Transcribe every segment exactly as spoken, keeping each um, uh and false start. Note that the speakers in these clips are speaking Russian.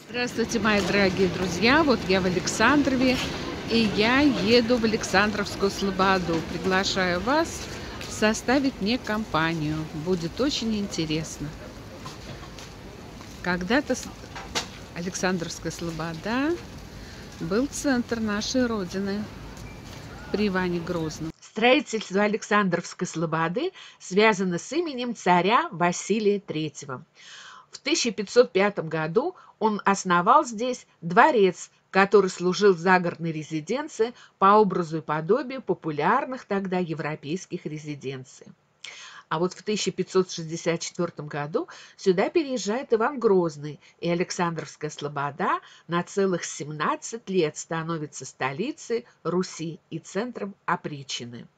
Здравствуйте, мои дорогие друзья! Вот я в Александрове, и я еду в Александровскую Слободу. Приглашаю вас составить мне компанию. Будет очень интересно. Когда-то Александровская Слобода был центр нашей Родины при Иване Грозном. Строительство Александровской Слободы связано с именем царя Василия третьего. В тысяча пятьсот пятом году он основал здесь дворец, который служил загородной резиденцией по образу и подобию популярных тогда европейских резиденций. А вот в тысяча пятьсот шестьдесят четвёртом году сюда переезжает Иван Грозный, и Александровская Слобода на целых семнадцать лет становится столицей Руси и центром опричнины.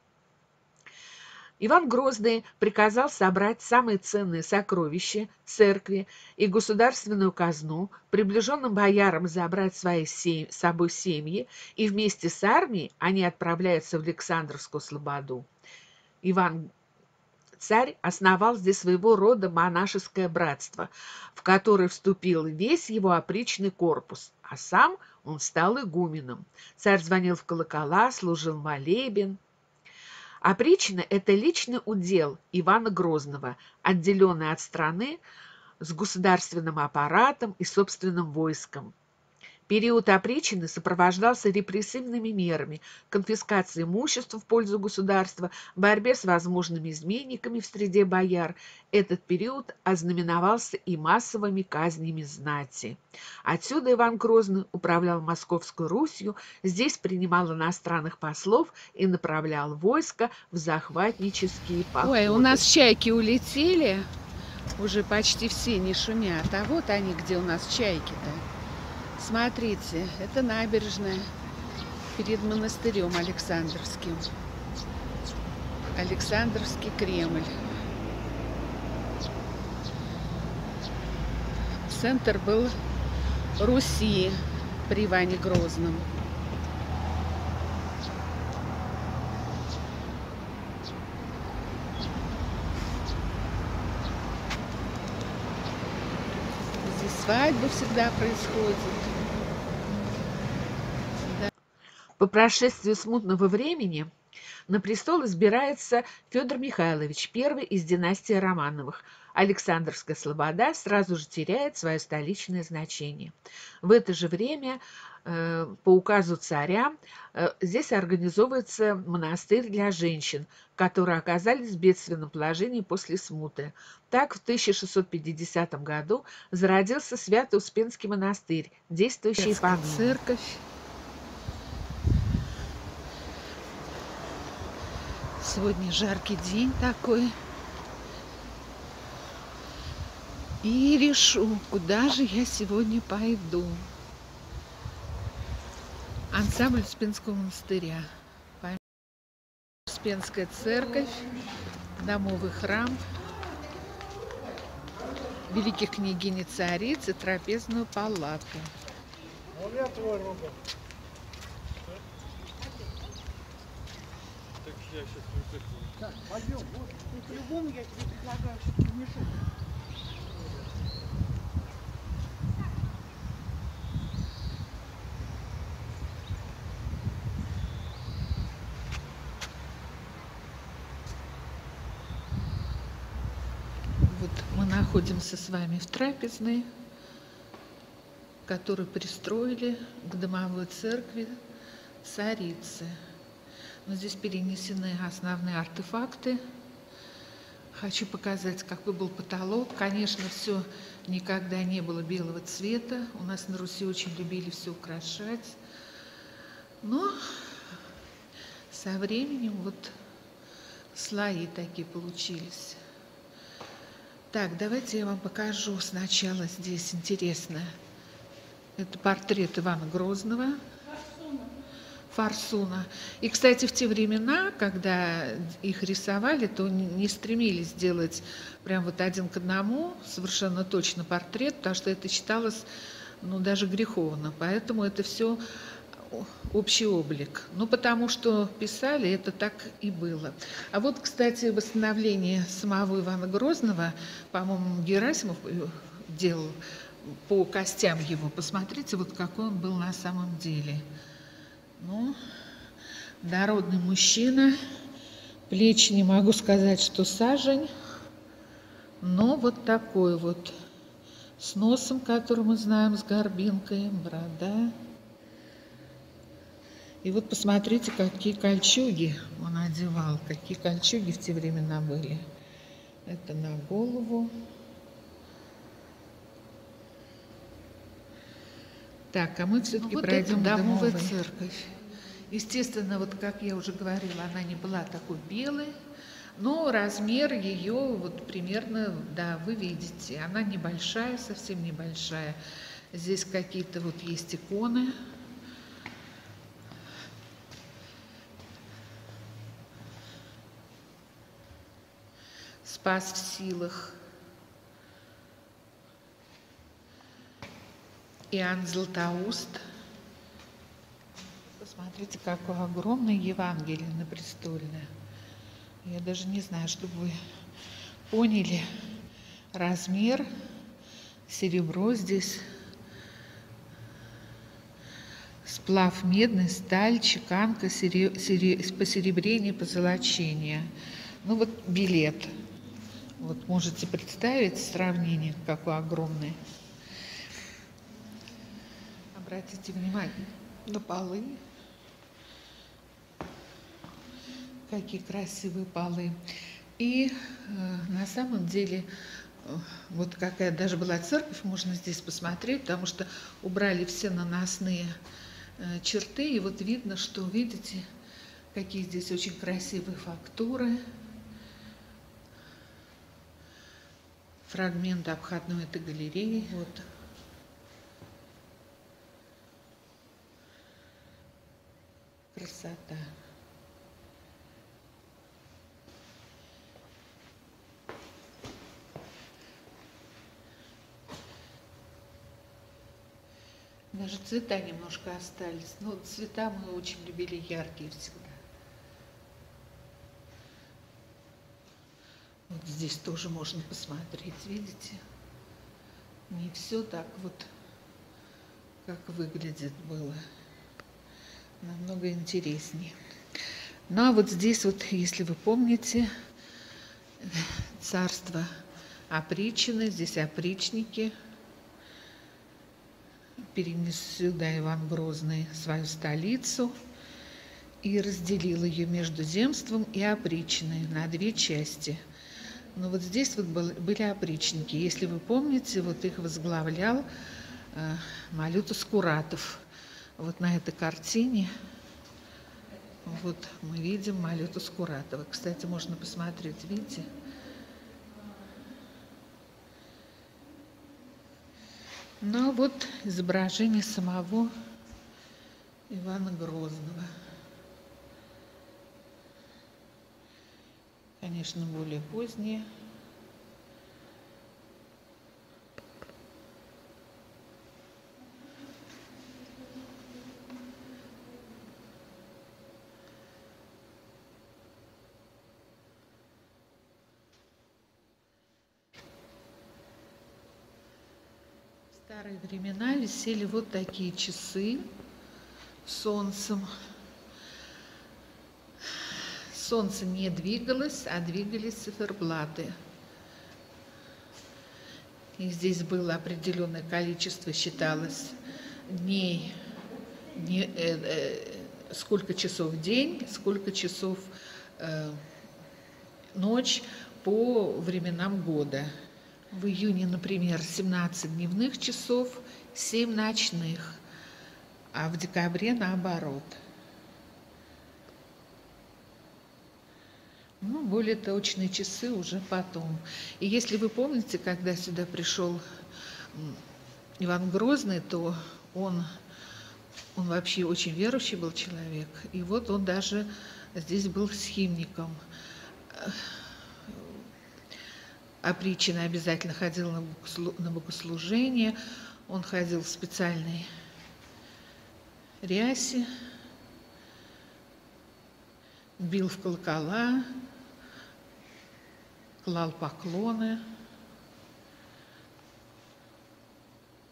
Иван Грозный приказал собрать самые ценные сокровища церкви и государственную казну, приближенным боярам забрать свои с собой семьи, и вместе с армией они отправляются в Александровскую Слободу. Иван Царь основал здесь своего рода монашеское братство, в которое вступил весь его опричный корпус, а сам он стал игуменом. Царь звонил в колокола, служил молебен. Опричнина – это личный удел Ивана Грозного, отделенный от страны с государственным аппаратом и собственным войском. Период опричнины сопровождался репрессивными мерами, конфискацией имущества в пользу государства, борьбе с возможными изменниками в среде бояр. Этот период ознаменовался и массовыми казнями знати. Отсюда Иван Грозный управлял Московской Русью, здесь принимал иностранных послов и направлял войско в захватнические походы. Ой, у нас чайки улетели, уже почти все не шумят, а вот они, где у нас чайки-то. Смотрите, это набережная перед монастырем Александровским. Александровский Кремль. Центр был Руси при Иване Грозном. Здесь свадьбы всегда происходят. По прошествию смутного времени на престол избирается Федор Михайлович, первый из династии Романовых. Александровская Слобода сразу же теряет свое столичное значение. В это же время, э, по указу царя, э, здесь организовывается монастырь для женщин, которые оказались в бедственном положении после смуты. Так, в тысяча шестьсот пятидесятом году зародился Свято-Успенский монастырь, действующий поныне. Церковь. Сегодня жаркий день такой. И решу, куда же я сегодня пойду. Ансамбль Успенского монастыря. Успенская церковь, домовый храм, великих княгинь и цариц и трапезную палату. Так, пойдем, вот, и по-любому я тебе предлагаю все-таки мешок. Вот мы находимся с вами в трапезной, которую пристроили к домовой церкви царицы. Но здесь перенесены основные артефакты. Хочу показать, какой был потолок. Конечно, все никогда не было белого цвета. У нас на Руси очень любили все украшать. Но со временем вот слои такие получились. Так, давайте я вам покажу сначала здесь интересно. Это портрет Ивана Грозного. Форсуна. И, кстати, в те времена, когда их рисовали, то не стремились сделать прям вот один к одному совершенно точно портрет, потому что это считалось, ну, даже греховно. Поэтому это все общий облик. Ну, потому что писали, это так и было. А вот, кстати, восстановление самого Ивана Грозного, по-моему, Герасимов делал, по костям его, посмотрите, вот какой он был на самом деле. Ну, дородный мужчина, плечи не могу сказать, что сажень, но вот такой вот, с носом, который мы знаем, с горбинкой, борода. И вот посмотрите, какие кольчуги он одевал, какие кольчуги в те времена были. Это на голову. Так, а мы все-таки ну, вот пройдем домовая церковь. Естественно, вот как я уже говорила, она не была такой белой, но размер ее вот примерно, да, вы видите, она небольшая, совсем небольшая. Здесь какие-то вот есть иконы. Спас в силах. Иоанн Златоуст. Посмотрите, какое огромное Евангелие на престольное. Я даже не знаю, чтобы вы поняли размер. Серебро здесь, сплав медный, сталь, чеканка, посеребрение, позолочение. Ну вот билет. Вот можете представить сравнение, какое огромное. Обратите внимание на полы. Какие красивые полы. И э, на самом деле, э, вот какая даже была церковь, можно здесь посмотреть, потому что убрали все наносные э, черты. И вот видно, что, видите, какие здесь очень красивые фактуры. Фрагменты обходной этой галереи. Вот. Красота. Даже цвета немножко остались. Но цвета мы очень любили яркие всегда. Вот здесь тоже можно посмотреть, видите? Не все так вот, как выглядит было. Намного интереснее. Ну а вот здесь вот, если вы помните, царство опричнины, здесь опричники. Перенес сюда Иван Грозный свою столицу и разделил ее между земством и опричниной на две части. Но вот здесь вот были опричники. Если вы помните, вот их возглавлял э, Малюта Скуратов. Вот на этой картине вот мы видим Малюту Скуратова. Кстати, можно посмотреть, видите? Ну вот изображение самого Ивана Грозного. Конечно, более позднее. В старые времена висели вот такие часы с солнцем. Солнце не двигалось, а двигались циферблаты. И здесь было определенное количество, считалось, дней, дни, э, э, сколько часов в день, сколько часов э, ночь по временам года. В июне, например, семнадцать дневных часов, семь ночных, а в декабре наоборот. Ну, более точные часы уже потом. И если вы помните, когда сюда пришел Иван Грозный, то он, он вообще очень верующий был человек. И вот он даже здесь был схимником. Опричнина обязательно ходил на богослужение. Он ходил в специальной рясе, бил в колокола, клал поклоны.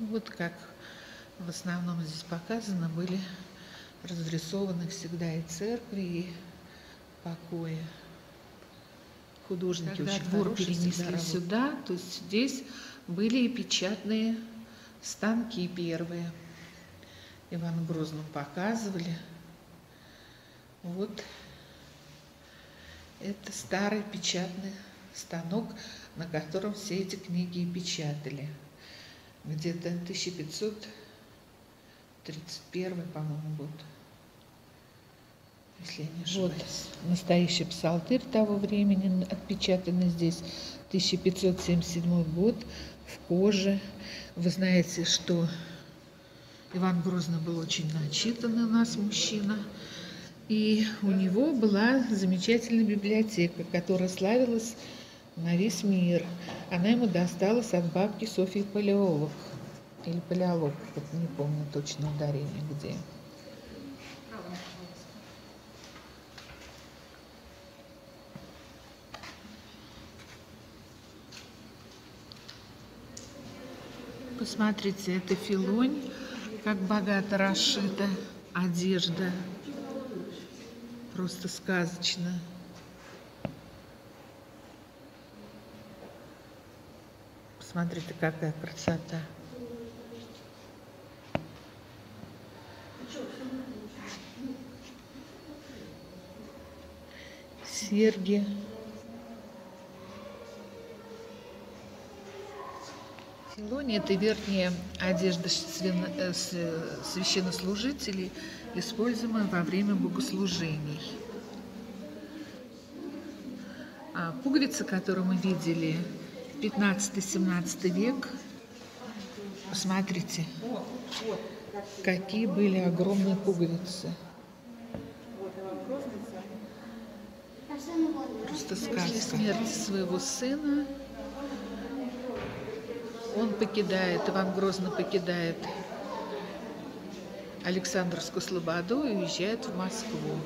Вот как в основном здесь показано, были разрисованы всегда и церкви, и покои. Художники Когда очень двор хорошие, перенесли всегда сюда, то есть здесь были и печатные станки первые. Ивану Грозному показывали. Вот это старый печатный станок, на котором все эти книги и печатали. Где-то тысяча пятьсот тридцать первый, по-моему, год, если я не ошибаюсь. Вот настоящий псалтырь того времени, отпечатанный здесь, тысяча пятьсот семьдесят седьмой год, в коже. Вы знаете, что Иван Грозный был очень начитанный у нас мужчина, и у него была замечательная библиотека, которая славилась на весь мир. Она ему досталась от бабки Софьи Палеолог, или Палеолог, не помню точно ударение где. Посмотрите, это филонь, как богато расшита одежда, просто сказочно. Смотрите, какая красота. Серьги. Филония – это верхняя одежда священнослужителей, используемая во время богослужений. А пуговицы, которые мы видели, пятнадцатый-семнадцатый век. Посмотрите, какие были огромные пуговицы. Просто сказка. После смерти своего сына он покидает, Иван Грозный покидает Александровскую слободу и уезжает в Москву.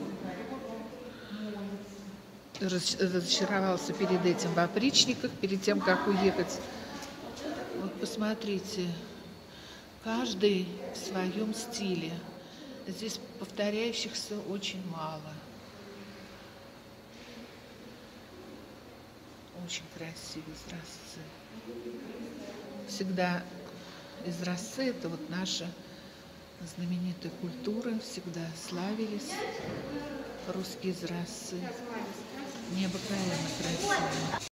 Разочаровался перед этим в опричниках, перед тем, как уехать. Вот посмотрите, каждый в своем стиле. Здесь повторяющихся очень мало. Очень красивые изразцы. Всегда изразцы — это вот наша знаменитая культура, всегда славились русские изразцы. Необыкновенно красиво.